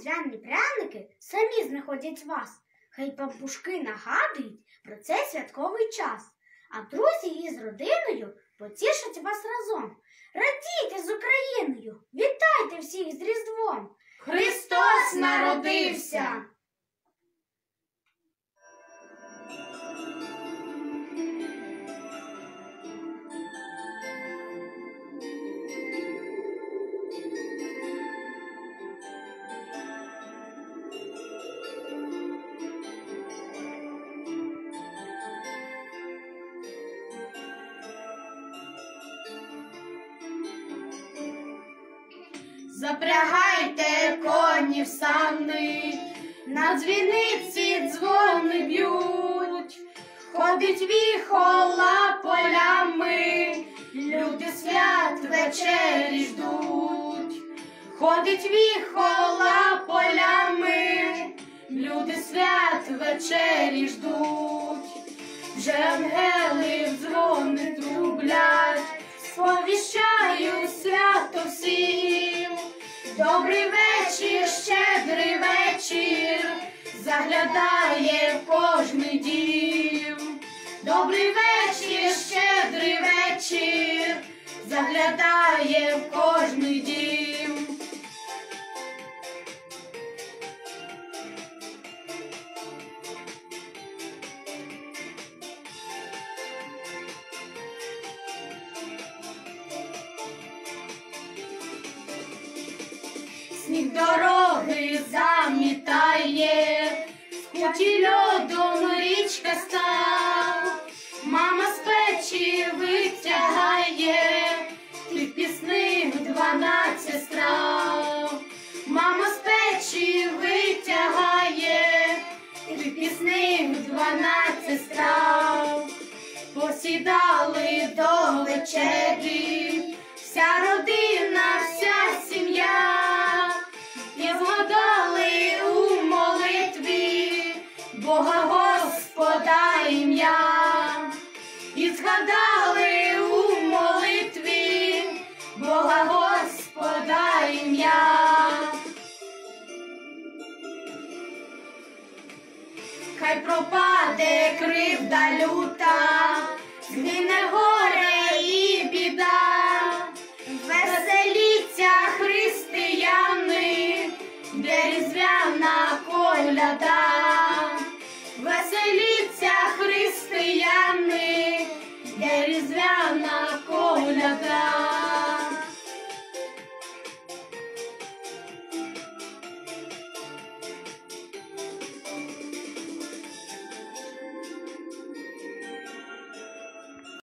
різдвяні пряники самі знаходять вас. Хай пампушки нагадують про цей святковий час. А друзі із родиною потішать вас разом. Радійте з Україною! Вітайте всіх з Різдвом! Христос народився! Запрягайте коні в сани, на дзвіниці дзвони б'ють, ходить віхола полями, люди свят вечері ждуть. Ходить віхола полями, люди свят вечері ждуть. Вже ангели в дзвони трублять, сповіщають свято всім. Добрий вечір, щедрий вечір, заглядає в кожний дім. Добрий вечір, щедрий вечір, заглядає в кожний дім. Сніг дороги замітає, в куті льодом річка став. Мама з печі витягає, тих пісних 12 страв. Мама з печі витягає, тих пісних 12 страв. Посідали до вечері, вся родина, вся сім'я. І згадали у молитві Бога Господа ім'я. І згадали у молитві Бога Господа ім'я. Хай пропаде кривда люта, згине горе і біда. Веселіться, християни, де різдвяна коляда. Веселіться, християни, де різдвяна